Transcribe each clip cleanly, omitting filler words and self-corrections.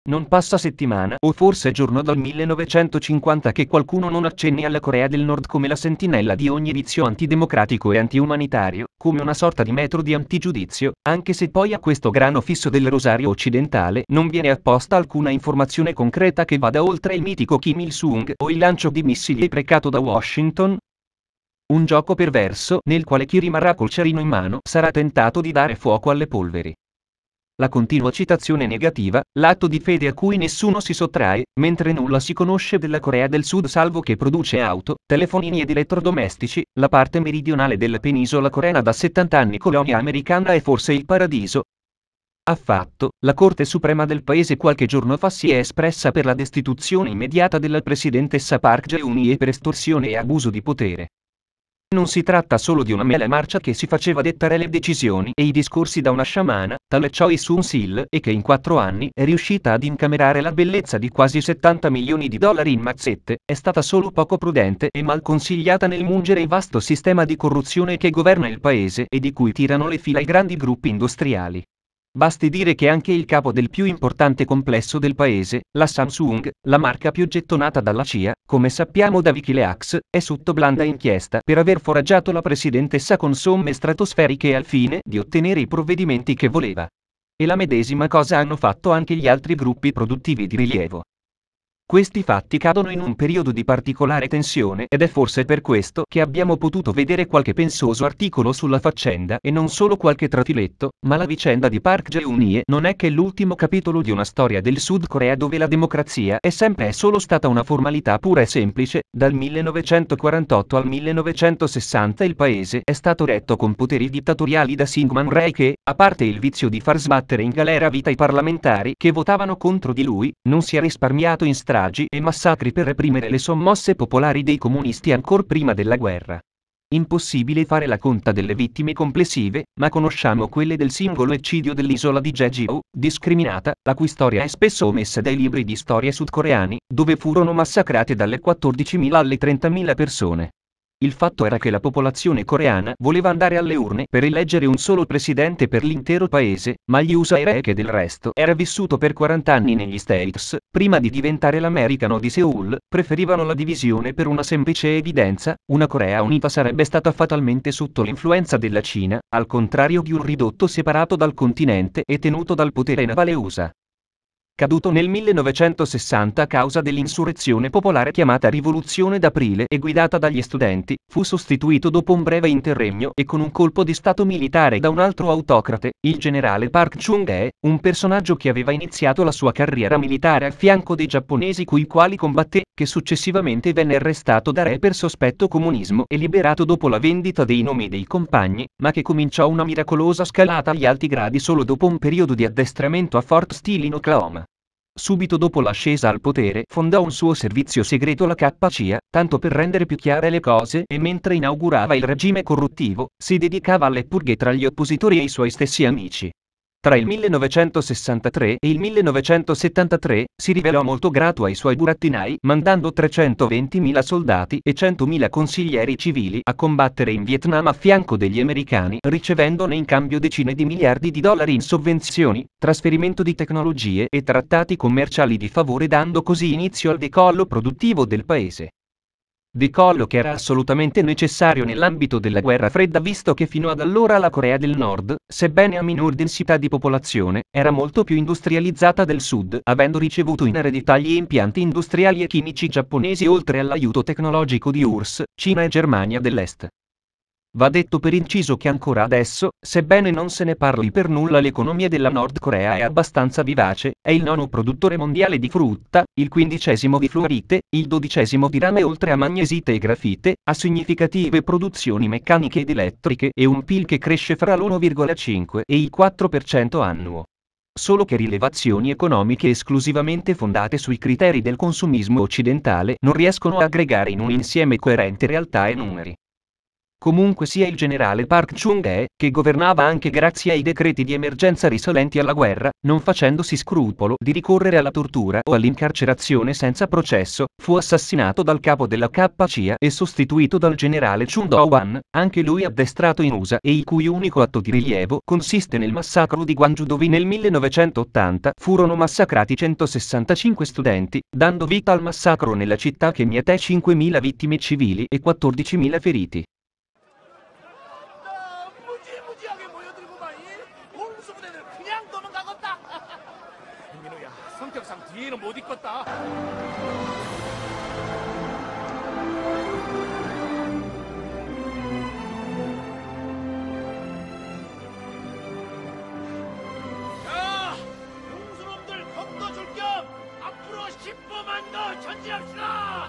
Non passa settimana o forse giorno dal 1950 che qualcuno non accenni alla Corea del Nord come la sentinella di ogni vizio antidemocratico e antiumanitario, come una sorta di metro di antigiudizio, anche se poi a questo grano fisso del rosario occidentale non viene apposta alcuna informazione concreta che vada oltre il mitico Kim Il-sung o il lancio di missili precato da Washington. Un gioco perverso nel quale chi rimarrà col cerino in mano sarà tentato di dare fuoco alle polveri. La continua citazione negativa, l'atto di fede a cui nessuno si sottrae, mentre nulla si conosce della Corea del Sud salvo che produce auto, telefonini ed elettrodomestici, la parte meridionale della penisola coreana da 70 anni colonia americana è forse il paradiso? Affatto, la Corte Suprema del paese qualche giorno fa si è espressa per la destituzione immediata della presidentessa Park Geun-hye per estorsione e abuso di potere. Non si tratta solo di una mela marcia che si faceva dettare le decisioni e i discorsi da una sciamana, tale Choi Soon-sil, e che in 4 anni è riuscita ad incamerare la bellezza di quasi 70 milioni di dollari in mazzette, è stata solo poco prudente e mal consigliata nel mungere il vasto sistema di corruzione che governa il paese e di cui tirano le fila i grandi gruppi industriali. Basti dire che anche il capo del più importante complesso del paese, la Samsung, la marca più gettonata dalla CIA, come sappiamo da Wikileaks, è sotto blanda inchiesta per aver foraggiato la presidentessa con somme stratosferiche al fine di ottenere i provvedimenti che voleva. E la medesima cosa hanno fatto anche gli altri gruppi produttivi di rilievo. Questi fatti cadono in un periodo di particolare tensione ed è forse per questo che abbiamo potuto vedere qualche pensoso articolo sulla faccenda e non solo qualche trafiletto, ma la vicenda di Park Geun-hye non è che l'ultimo capitolo di una storia del Sud Corea dove la democrazia è sempre e solo stata una formalità pura e semplice. Dal 1948 al 1960 il paese è stato retto con poteri dittatoriali da Syngman Rhee che, a parte il vizio di far sbattere in galera a vita i parlamentari che votavano contro di lui, non si è risparmiato in stragi e massacri per reprimere le sommosse popolari dei comunisti ancor prima della guerra. Impossibile fare la conta delle vittime complessive, ma conosciamo quelle del singolo eccidio dell'isola di Jeju, discriminata, la cui storia è spesso omessa dai libri di storia sudcoreani, dove furono massacrate dalle 14.000 alle 30.000 persone. Il fatto era che la popolazione coreana voleva andare alle urne per eleggere un solo presidente per l'intero paese, ma gli USA e Rhee che del resto era vissuto per 40 anni negli States, prima di diventare l'americano di Seoul, preferivano la divisione per una semplice evidenza: una Corea unita sarebbe stata fatalmente sotto l'influenza della Cina, al contrario di un ridotto separato dal continente e tenuto dal potere navale USA. Caduto nel 1960 a causa dell'insurrezione popolare chiamata Rivoluzione d'Aprile e guidata dagli studenti, fu sostituito dopo un breve interregno e con un colpo di stato militare da un altro autocrate, il generale Park Chung-hee, un personaggio che aveva iniziato la sua carriera militare a fianco dei giapponesi coi quali combatté, che successivamente venne arrestato da Rhee per sospetto comunismo e liberato dopo la vendita dei nomi dei compagni, ma che cominciò una miracolosa scalata agli alti gradi solo dopo un periodo di addestramento a Fort Steele in Oklahoma. Subito dopo l'ascesa al potere fondò un suo servizio segreto, la KCIA, tanto per rendere più chiare le cose, e mentre inaugurava il regime corruttivo, si dedicava alle purghe tra gli oppositori e i suoi stessi amici. Tra il 1963 e il 1973 si rivelò molto grato ai suoi burattinai, mandando 320.000 soldati e 100.000 consiglieri civili a combattere in Vietnam a fianco degli americani, ricevendone in cambio decine di miliardi di dollari in sovvenzioni, trasferimento di tecnologie e trattati commerciali di favore, dando così inizio al decollo produttivo del paese. Decollo che era assolutamente necessario nell'ambito della guerra fredda, visto che fino ad allora la Corea del Nord, sebbene a minor densità di popolazione, era molto più industrializzata del Sud, avendo ricevuto in eredità gli impianti industriali e chimici giapponesi oltre all'aiuto tecnologico di URSS, Cina e Germania dell'Est. Va detto per inciso che ancora adesso, sebbene non se ne parli per nulla, l'economia della Nord Corea è abbastanza vivace, è il nono produttore mondiale di frutta, il 15° di fluorite, il 12° di rame oltre a magnesite e grafite, ha significative produzioni meccaniche ed elettriche e un PIL che cresce fra l'1,5 e il 4% annuo. Solo che rilevazioni economiche esclusivamente fondate sui criteri del consumismo occidentale non riescono a aggregare in un insieme coerente realtà e numeri. Comunque sia, il generale Park Chung-hee, che governava anche grazie ai decreti di emergenza risalenti alla guerra, non facendosi scrupolo di ricorrere alla tortura o all'incarcerazione senza processo, fu assassinato dal capo della KCIA e sostituito dal generale Chun Do-hwan, anche lui addestrato in USA e il cui unico atto di rilievo consiste nel massacro di Gwangju, dove nel 1980 furono massacrati 165 studenti, dando vita al massacro nella città che miete 5.000 vittime civili e 14.000 feriti. 무지무지하게 모여들고만 홍수부대들 그냥 도망가겠다. 민호야, 성격상 뒤에는 못 있겠다. 자, 홍수놈들 건너줄 겸 앞으로 10분만 더 전진합시다.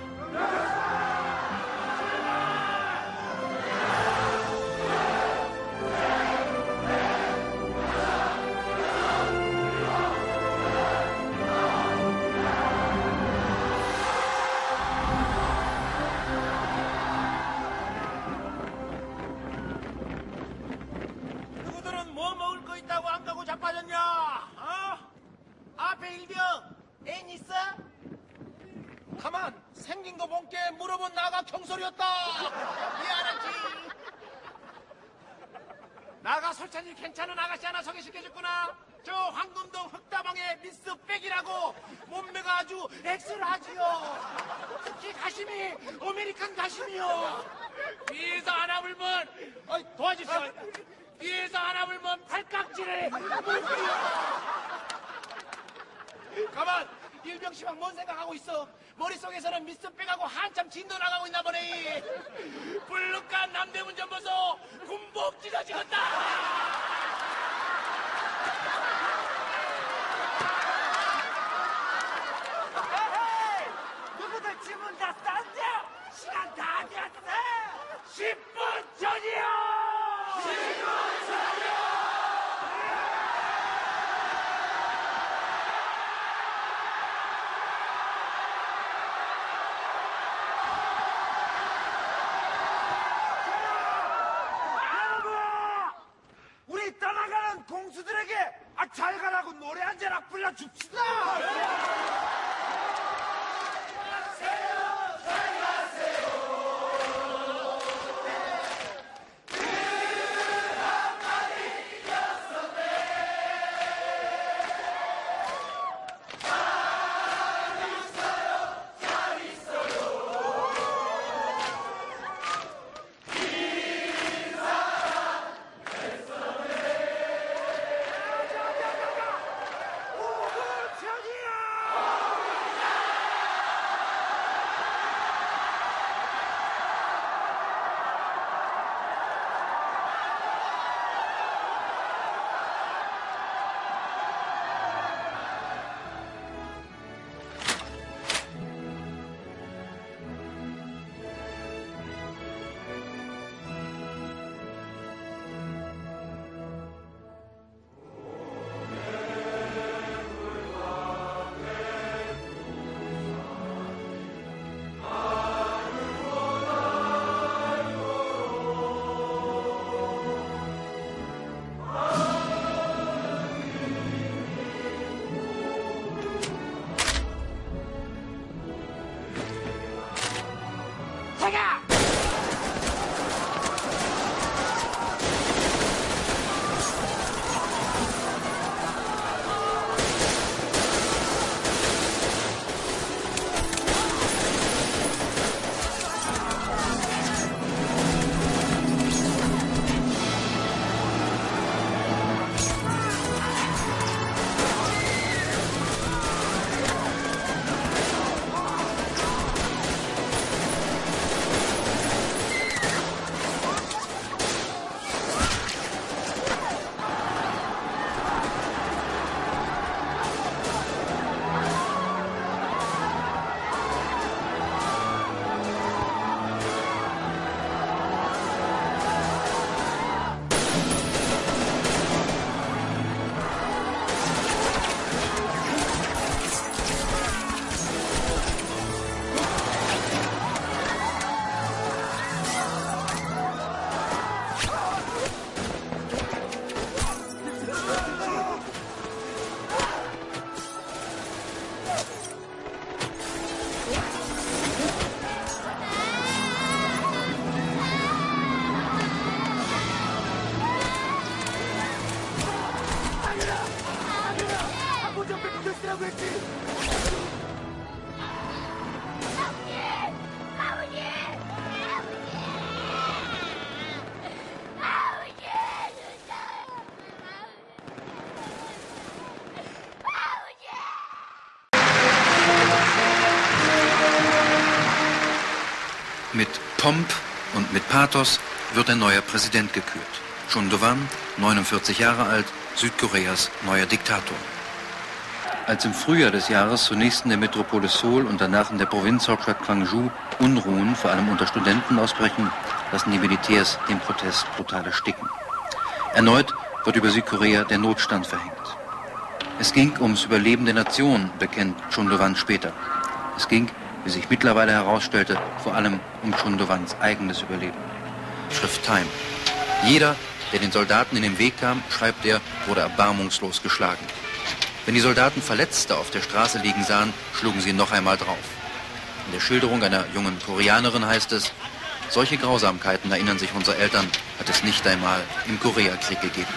누구들은 뭐 먹을 거 있다고 안 가고 자빠졌냐? 어? 앞에 일병 애인 있어? 가만, 생긴 거 본게 물어본 나가 경솔이었다. 미안하지. 나가 설찬이 괜찮은 아가씨 하나 소개시켜줬구나. 저 황금동 흑다방의 미스 백이라고. 몸매가 아주 엑스라지요. 특히 가심이 아메리칸 가심이요. 뒤에서 하나 불면 도와주시오. 뒤에서 하나 불면 팔깍지를 물기요. 가만, 일병시방 뭔 생각하고 있어? 머릿속에서는 미스 백하고 한참 진도 나가고 있나 보네. 불룩한 남대문 좀 보소. 군복 찢어지겠다. 에헤이! 누구들 집은 다 싼데 시간 다 됐어. 10분 전이요. 10분 전이요. 우리 떠나가는 공수들에게 잘 가라고 노래 한 자락 불러줍시다. 오구천이야! Mit Pomp und mit Pathos wird ein neuer Präsident gekürt. Chun Do-hwan, 49 Jahre alt, Südkoreas neuer Diktator. Als im Frühjahr des Jahres zunächst in der Metropole Seoul und danach in der Provinzhauptstadt Gwangju Unruhen, vor allem unter Studenten, ausbrechen, lassen die Militärs den Protest brutal ersticken. Erneut wird über Südkorea der Notstand verhängt. Es ging ums Überleben der Nation, bekennt Chun Do-hwan später. Es ging, wie sich mittlerweile herausstellte, vor allem um Chun Do-hwans eigenes Überleben. Schrift Time. Jeder, der den Soldaten in den Weg kam, schreibt er, wurde erbarmungslos geschlagen. Wenn die Soldaten Verletzte auf der Straße liegen sahen, schlugen sie noch einmal drauf. In der Schilderung einer jungen Koreanerin heißt es, solche Grausamkeiten, erinnern sich unsere Eltern, hat es nicht einmal im Koreakrieg gegeben.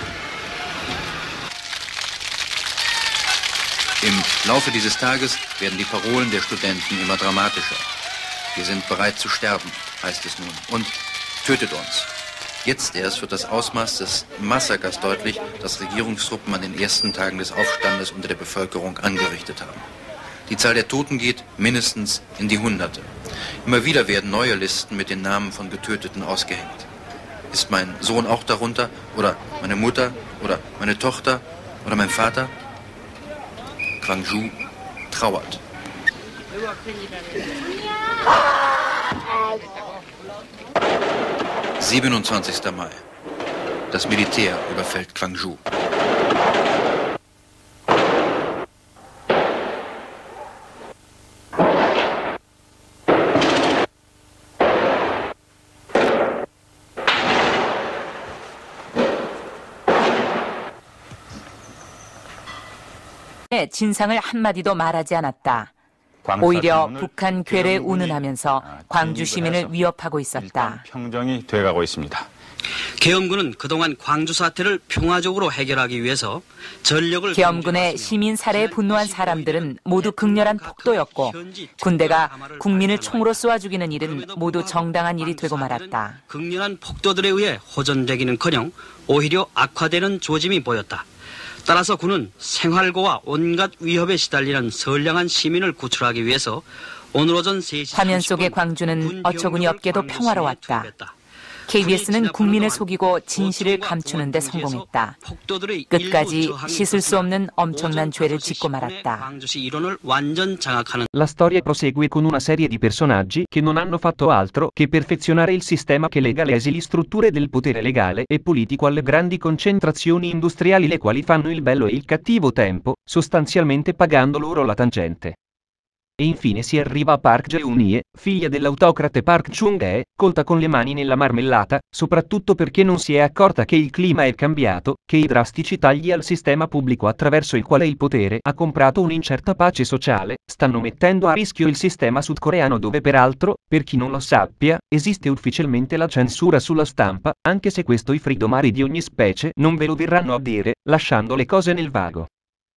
Im Laufe dieses Tages werden die Parolen der Studenten immer dramatischer. Wir sind bereit zu sterben, heißt es nun. Und tötet uns. Jetzt erst wird das Ausmaß des Massakers deutlich, das Regierungstruppen an den ersten Tagen des Aufstandes unter der Bevölkerung angerichtet haben. Die Zahl der Toten geht mindestens in die Hunderte. Immer wieder werden neue Listen mit den Namen von Getöteten ausgehängt. Ist mein Sohn auch darunter? Oder meine Mutter? Oder meine Tochter? Oder mein Vater? Gwangju trauert. 27. Mai. Das Militär überfällt Gwangju. 진상을 한마디도 말하지 않았다. 오히려 북한 괴뢰 운운하면서 광주 시민을 위협하고 있었다. 평정이 돼가고 있습니다. 계엄군은 그동안 광주 사태를 평화적으로 해결하기 위해서 전력을 계엄군의 시민 살해에 분노한 사람들은 모두 극렬한 폭도였고 군대가 국민을 총으로 쏘아 죽이는 일은 모두 정당한 일이 되고 말았다. 극렬한 폭도들에 의해 호전되기는커녕 오히려 악화되는 조짐이 보였다. 따라서 군은 생활고와 온갖 위협에 시달리는 선량한 시민을 구출하기 위해서 오늘 오전 3시 화면 속의 광주는 어처구니 없게도 평화로웠다. KBS는 국민을 속이고 진실을 감추는 데 성공했다. 끝까지 씻을 수 없는 엄청난 죄를 짓고 말았다. La storia prosegue con una serie di personaggi che non hanno fatto altro che perfezionare il sistema che lega le esili strutture del potere legale e politico alle grandi concentrazioni industriali, le quali fanno il bello e il cattivo tempo, sostanzialmente pagando loro la tangente. E infine si arriva a Park Geun-hye, figlia dell'autocrate Park Chung-hee, colta con le mani nella marmellata, soprattutto perché non si è accorta che il clima è cambiato, che i drastici tagli al sistema pubblico attraverso il quale il potere ha comprato un'incerta pace sociale, stanno mettendo a rischio il sistema sudcoreano, dove peraltro, per chi non lo sappia, esiste ufficialmente la censura sulla stampa, anche se questo i fridomari di ogni specie non ve lo verranno a dire, lasciando le cose nel vago.